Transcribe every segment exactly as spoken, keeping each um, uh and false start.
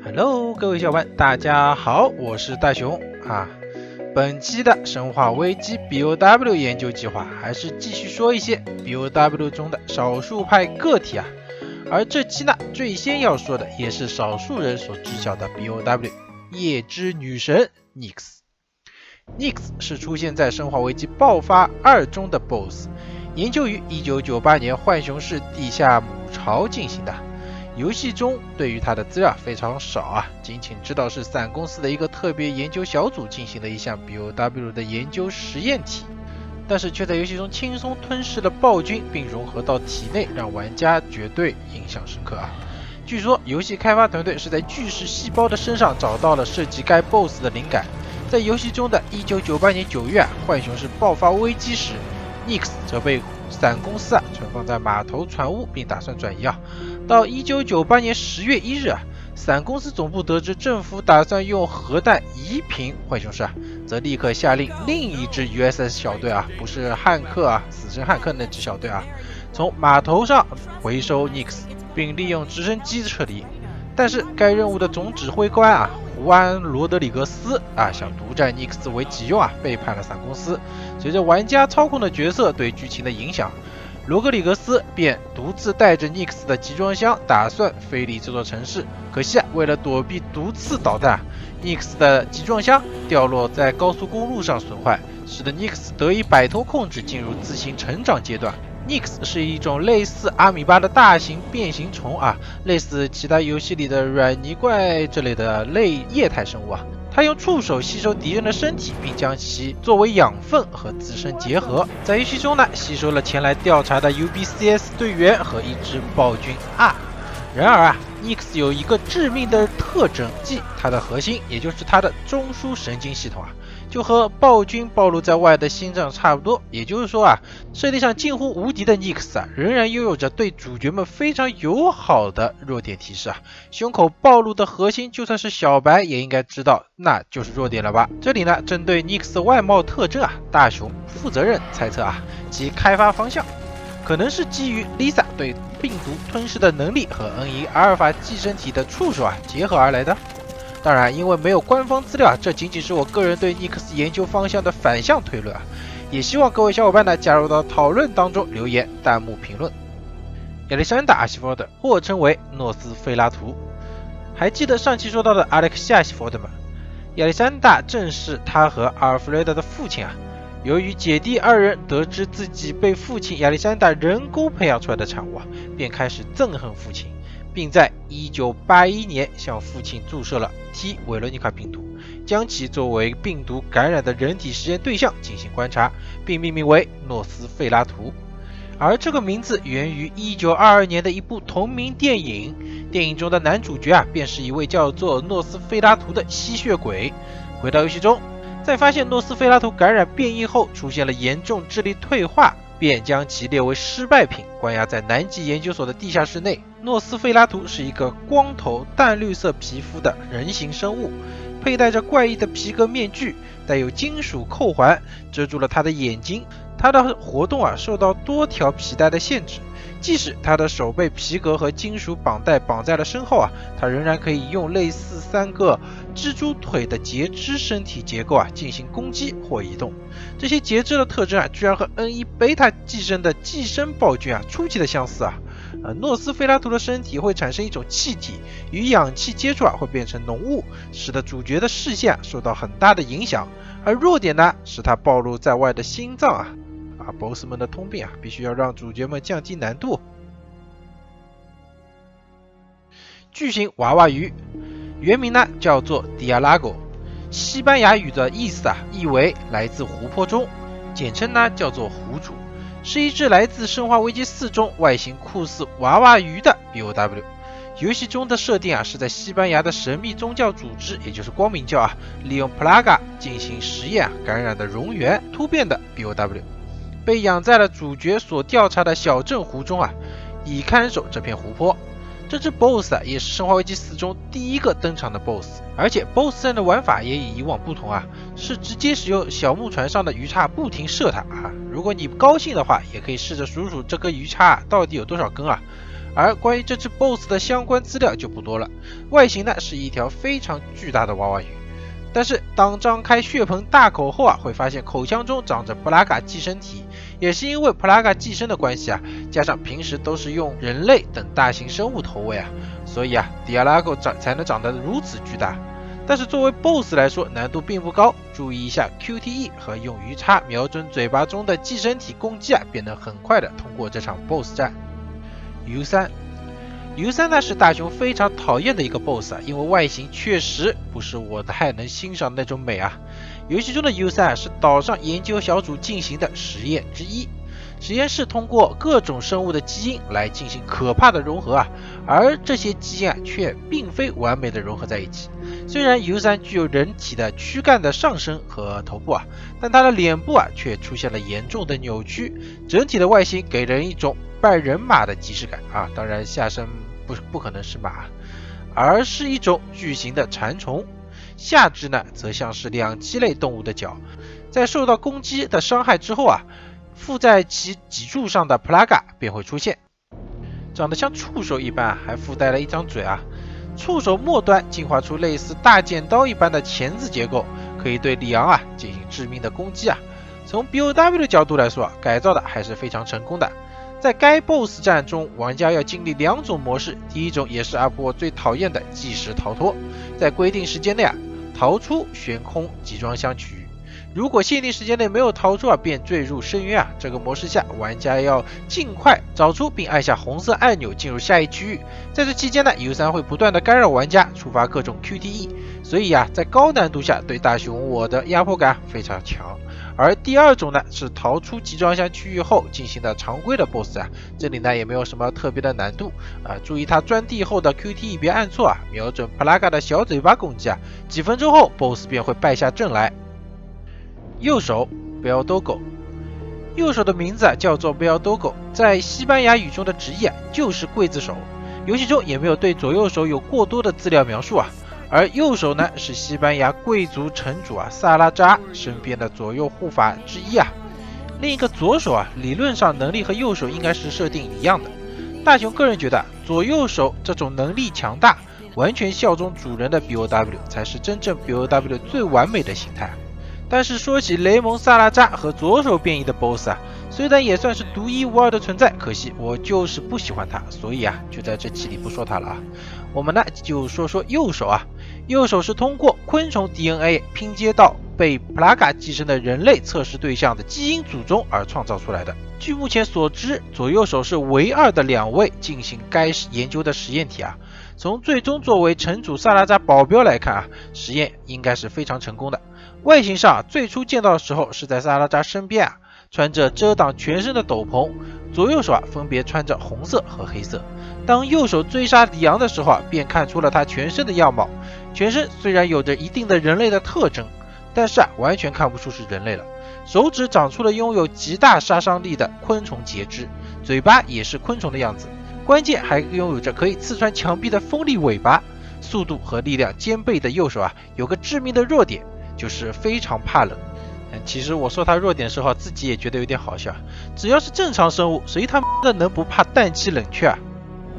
Hello， 各位小伙伴，大家好，我是大熊啊。本期的《生化危机 B O W 研究计划》还是继续说一些 B O W 中的少数派个体啊。而这期呢，最先要说的也是少数人所知晓的 B O W 夜之女神 Nyx。Nyx 是出现在《生化危机爆发二》中的 B O S S， 研究于一九九八年浣熊市地下母巢进行的。游戏中对于它的资料非常少啊，仅仅知道是伞公司的一个特别研究小组进行了一项 B O W 的研究实验体，但是却在游戏中轻松吞噬了暴君并融合到体内，让玩家绝对印象深刻啊。据说游戏开发团队是在巨噬细胞的身上找到了设计该 B O S S 的灵感。在游戏中的一九九八年九月啊，浣熊市爆发危机时， Nyx 则被伞公司啊存放在码头船坞，并打算转移啊。到一九九八年十月一日啊，伞公司总部得知政府打算用核弹夷平浣熊市啊，则立刻下令另一支 U S S 小队啊，不是汉克啊，死神汉克那支小队啊，从码头上回收 Nyx， 并利用直升机撤离。但是该任务的总指挥官啊，胡安·罗德里格斯啊，想独占 Nyx 为己用啊，背叛了伞公司。随着玩家操控的角色对剧情的影响，罗格里格斯便独自带着 Nyx 的集装箱，打算飞离这座城市。可惜啊，为了躲避毒刺导弹 ，Nyx 的集装箱掉落在高速公路上损坏，使得 Nyx 得以摆脱控制，进入自行成长阶段。Nyx 是一种类似阿米巴的大型变形虫啊，类似其他游戏里的软泥怪这类的类液态生物啊。它用触手吸收敌人的身体，并将其作为养分和自身结合。在游戏中呢，吸收了前来调查的 U B C S 队员和一只暴君 R。然而啊 ，Nyx 有一个致命的特征，即它的核心，也就是它的中枢神经系统啊，就和暴君暴露在外的心脏差不多。也就是说啊，设定上近乎无敌的 Nyx 啊，仍然拥有着对主角们非常友好的弱点提示啊。胸口暴露的核心，就算是小白也应该知道，那就是弱点了吧？这里呢，针对 Nyx 的外貌特征啊，大雄负责任猜测啊，其开发方向可能是基于 Lisa 对病毒吞噬的能力和 N 一 阿尔法寄生体的触手啊结合而来的。当然，因为没有官方资料啊，这仅仅是我个人对 Nyx 研究方向的反向推论啊。也希望各位小伙伴呢加入到讨论当中，留言、弹幕评论。亚历山大·阿西佛德，或称为诺斯菲拉图。还记得上期说到的阿列克谢·阿西佛德吗？亚历山大正是他和阿尔弗雷德的父亲啊。由于姐弟二人得知自己被父亲亚历山大人工培养出来的产物啊，便开始憎恨父亲，并在一九八一年向父亲注射了 T 维罗妮卡病毒，将其作为病毒感染的人体实验对象进行观察，并命名为诺斯费拉图。而这个名字源于一九二二年的一部同名电影，电影中的男主角啊，便是一位叫做诺斯费拉图的吸血鬼。回到游戏中，在发现诺斯菲拉图感染变异后出现了严重智力退化，便将其列为失败品，关押在南极研究所的地下室内。诺斯菲拉图是一个光头淡绿色皮肤的人形生物，佩戴着怪异的皮革面具，带有金属扣环遮住了他的眼睛。他的活动啊受到多条皮带的限制，即使他的手被皮革和金属绑带绑在了身后啊，他仍然可以用类似三个蜘蛛腿的截肢身体结构啊进行攻击或移动。这些截肢的特征啊，居然和 N 一 贝塔寄生的寄生暴君啊出奇的相似啊。呃，诺斯菲拉图的身体会产生一种气体，与氧气接触啊会变成浓雾，使得主角的视线、啊、受到很大的影响。而弱点呢，是他暴露在外的心脏啊。啊 ，B O S S 们的通病啊，必须要让主角们降低难度。巨型娃娃鱼，原名呢叫做 Dialago， 西班牙语的意思啊，意为来自湖泊中，简称呢叫做湖主，是一只来自《生化危机四》中外形酷似娃娃鱼的 B O W。游戏中的设定啊，是在西班牙的神秘宗教组织，也就是光明教啊，利用 Plaga 进行实验啊，感染的蝾螈突变的 B O W。被养在了主角所调查的小镇湖中啊，以看守这片湖泊。这只 B O S S 啊，也是《生化危机四》中第一个登场的 B O S S， 而且 B O S S 战的玩法也与以往不同啊，是直接使用小木船上的鱼叉不停射它啊。如果你高兴的话，也可以试着数数这根鱼叉到底有多少根啊。 而关于这只 B O S S 的相关资料就不多了，外形呢是一条非常巨大的娃娃鱼。但是当张开血盆大口后啊，会发现口腔中长着普拉嘎寄生体，也是因为普拉嘎寄生的关系啊，加上平时都是用人类等大型生物投喂啊，所以啊 Dialga 长才能长得如此巨大。但是作为 B O S S 来说难度并不高，注意一下 Q T E 和用鱼叉瞄准嘴巴中的寄生体攻击啊，便能很快的通过这场 B O S S 战。U 三U 三呢是大雄非常讨厌的一个 B O S S 啊，因为外形确实不是我太能欣赏的那种美啊。游戏中的 U 三啊是岛上研究小组进行的实验之一，实验室通过各种生物的基因来进行可怕的融合啊，而这些基因啊却并非完美的融合在一起。虽然 U 三具有人体的躯干的上身和头部啊，但它的脸部啊却出现了严重的扭曲，整体的外形给人一种半人马的即视感啊，当然下身不不可能是马，而是一种巨型的蚕虫。下肢呢则像是两栖类动物的脚，在受到攻击的伤害之后啊，附在其脊柱上的 Plaga 便会出现，长得像触手一般，还附带了一张嘴啊。触手末端进化出类似大剪刀一般的钳子结构，可以对里昂啊进行致命的攻击啊。从 B O W 的角度来说啊，改造的还是非常成功的。在该 B O S S 战中，玩家要经历两种模式，第一种也是阿波最讨厌的计时逃脱，在规定时间内啊逃出悬空集装箱区域。如果限定时间内没有逃出啊，便坠入深渊啊。这个模式下，玩家要尽快找出并按下红色按钮进入下一区域。在这期间呢 ，U 三会不断的干扰玩家，触发各种 Q T E， 所以啊，在高难度下对大雄我的压迫感非常强。而第二种呢，是逃出集装箱区域后进行的常规的 B O S S 啊，这里呢也没有什么特别的难度啊。注意它钻地后的 Q T E 别按错啊，瞄准 Plaga 的小嘴巴攻击啊，几分钟后 B O S S 便会败下阵来。右手 Beldogo， 右手的名字啊叫做 Beldogo， 在西班牙语中的直译啊就是刽子手。游戏中也没有对左右手有过多的资料描述啊。而右手呢是西班牙贵族城主啊萨拉扎身边的左右护法之一啊。另一个左手啊，理论上能力和右手应该是设定一样的。大雄个人觉得左右手这种能力强大、完全效忠主人的 B O W 才是真正 B O W 最完美的形态。但是说起雷蒙萨拉扎和左手变异的 B O S S 啊，虽然也算是独一无二的存在，可惜我就是不喜欢他，所以啊，就在这期里不说他了啊。我们呢就说说右手啊，右手是通过昆虫 D N A 拼接到被 Plaga 寄生的人类测试对象的基因组中而创造出来的。据目前所知，左右手是唯二的两位进行该研究的实验体啊。从最终作为城主萨拉扎保镖来看啊，实验应该是非常成功的。外形上、啊、最初见到的时候是在萨拉扎身边啊，穿着遮挡全身的斗篷，左右手啊分别穿着红色和黑色。当右手追杀里昂的时候啊，便看出了他全身的样貌。全身虽然有着一定的人类的特征，但是啊完全看不出是人类了。手指长出了拥有极大杀伤力的昆虫节肢，嘴巴也是昆虫的样子，关键还拥有着可以刺穿墙壁的锋利尾巴。速度和力量兼备的右手啊，有个致命的弱点，就是非常怕冷。其实我说他弱点的时候，自己也觉得有点好笑。只要是正常生物，谁他妈的能不怕氮气冷却啊？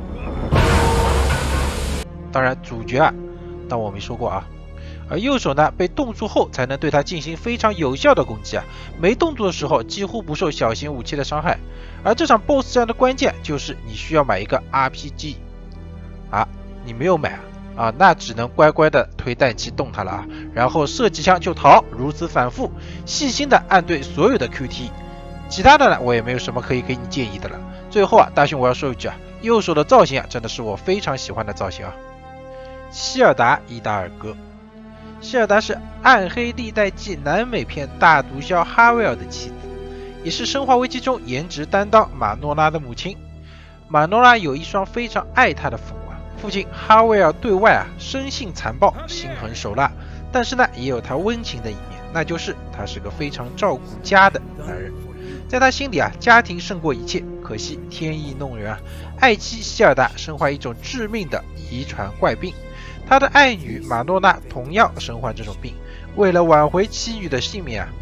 当然主角啊，当我没说过啊。而右手呢，被冻住后才能对它进行非常有效的攻击啊，没冻住的时候几乎不受小型武器的伤害。而这场 B O S S 战的关键就是你需要买一个 R P G 啊，你没有买啊？啊，那只能乖乖的推氮气动它了啊，然后射几枪就逃，如此反复，细心的按对所有的 Q T。其他的呢，我也没有什么可以给你建议的了。最后啊，大雄我要说一句啊，右手的造型啊，真的是我非常喜欢的造型啊。希尔达伊达尔戈，希尔达是暗黑历代记南美片大毒枭哈维尔的妻子，也是生化危机中颜值担当马诺拉的母亲。马诺拉有一双非常爱她的父母。父亲哈维尔对外啊生性残暴，心狠手辣，但是呢也有他温情的一面，那就是他是个非常照顾家的男人。在他心里啊，家庭胜过一切。可惜天意弄人啊，爱妻希尔达身患一种致命的遗传怪病，他的爱女马诺娜同样身患这种病。为了挽回妻女的性命啊，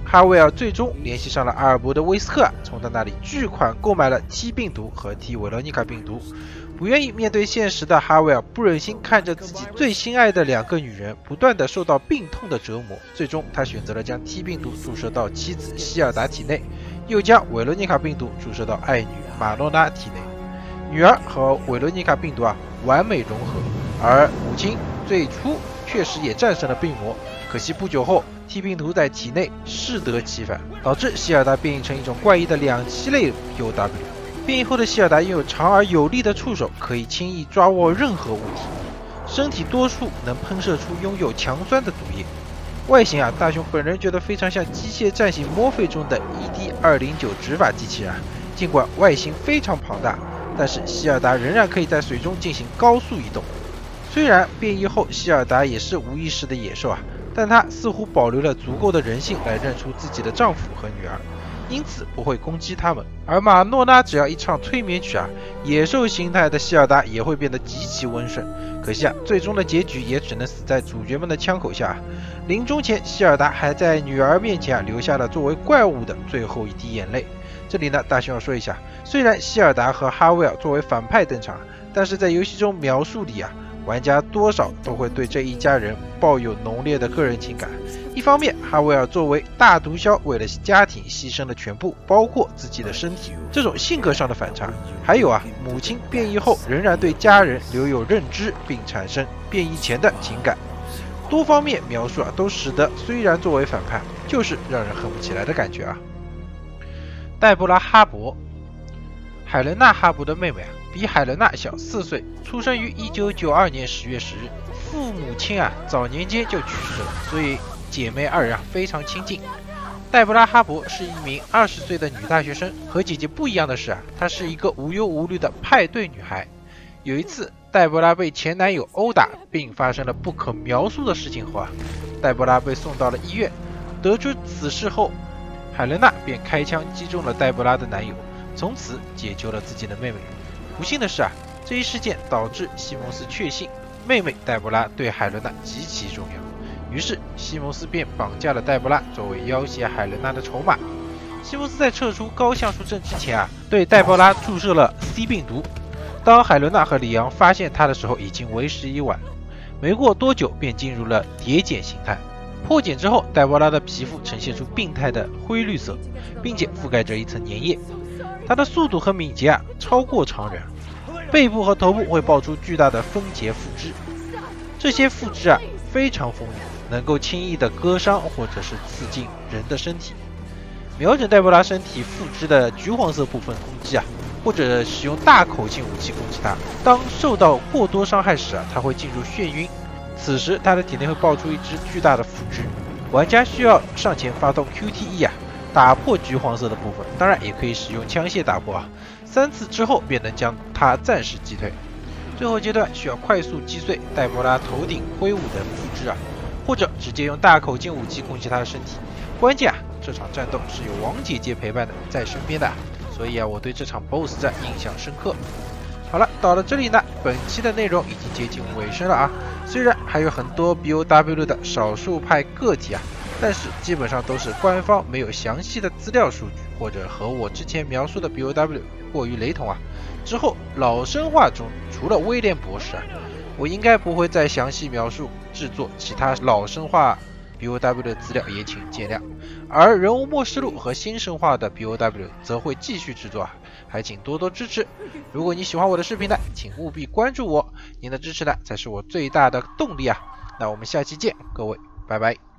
哈维尔最终联系上了阿尔伯德威斯克，从他那里巨款购买了 T 病毒和 T 维罗妮卡病毒。不愿意面对现实的哈维尔不忍心看着自己最心爱的两个女人不断的受到病痛的折磨，最终他选择了将 T 病毒注射到妻子希尔达体内，又将维罗妮卡病毒注射到爱女马诺拉体内。女儿和维罗妮卡病毒啊完美融合，而母亲最初确实也战胜了病魔，可惜不久后 T 病毒在体内适得其反，导致希尔达变异成一种怪异的两栖类 P O W。变异后的希尔达拥有长而有力的触手，可以轻易抓握任何物体，身体多处能喷射出拥有强酸的毒液。外形啊，大雄本人觉得非常像《机械战警墨菲》中的 E D 二零九执法机器人，尽管外形非常庞大，但是希尔达仍然可以在水中进行高速移动。虽然变异后希尔达也是无意识的野兽啊，但她似乎保留了足够的人性来认出自己的丈夫和女儿，因此不会攻击他们。而马诺拉只要一唱催眠曲啊，野兽形态的希尔达也会变得极其温顺。可惜啊，最终的结局也只能死在主角们的枪口下。临终前，希尔达还在女儿面前啊留下了作为怪物的最后一滴眼泪。这里呢，大雄要说一下，虽然希尔达和哈维尔作为反派登场，但是在游戏中描述里啊，玩家多少都会对这一家人抱有浓烈的个人情感。一方面，哈维尔作为大毒枭，为了家庭牺牲了全部，包括自己的身体，这种性格上的反差。还有啊，母亲变异后仍然对家人留有认知，并产生变异前的情感。多方面描述啊，都使得虽然作为反派，就是让人恨不起来的感觉啊。黛布拉·哈勃，海伦娜·哈勃的妹妹啊，比海伦娜小四岁，出生于一九九二年十月十日。父母亲啊早年间就去世了，所以姐妹二人啊非常亲近。黛布拉·哈勃是一名二十岁的女大学生，和姐姐不一样的是啊，她是一个无忧无虑的派对女孩。有一次，黛布拉被前男友殴打，并发生了不可描述的事情后啊，黛布拉被送到了医院。得知此事后，海伦娜便开枪击中了黛布拉的男友，从此解救了自己的妹妹。不幸的是啊，这一事件导致西蒙斯确信妹妹黛布拉对海伦娜极其重要，于是西蒙斯便绑架了黛布拉作为要挟海伦娜的筹码。西蒙斯在撤出高橡树镇之前啊，对黛布拉注射了 C 病毒。当海伦娜和里昂发现他的时候，已经为时已晚。没过多久，便进入了蝶茧形态。破茧之后，黛布拉的皮肤呈现出病态的灰绿色，并且覆盖着一层粘液。它的速度和敏捷啊超过常人，背部和头部会爆出巨大的分节附肢，这些附肢啊非常锋利，能够轻易的割伤或者是刺进人的身体。瞄准黛布拉身体附肢的橘黄色部分攻击啊，或者使用大口径武器攻击它。当受到过多伤害时啊，它会进入眩晕。此时，他的体内会爆出一只巨大的附肢，玩家需要上前发动 Q T E 啊，打破橘黄色的部分，当然也可以使用枪械打破啊。三次之后便能将它暂时击退。最后阶段需要快速击碎黛布拉头顶挥舞的附肢啊，或者直接用大口径武器攻击他的身体。关键啊，这场战斗是有王姐姐陪伴的在身边的，所以啊，我对这场 B O S S 战印象深刻。好了，到了这里呢，本期的内容已经接近尾声了啊。虽然还有很多 B O W 的少数派个体啊，但是基本上都是官方没有详细的资料数据，或者和我之前描述的 B O W 过于雷同啊。之后老生化中除了威廉博士啊，我应该不会再详细描述制作其他老生化 B O W 的资料，也请见谅。而人物末世录和新生化的 B O W 则会继续制作啊，还请多多支持。如果你喜欢我的视频呢，请务必关注我，您的支持呢才是我最大的动力啊。那我们下期见，各位，拜拜。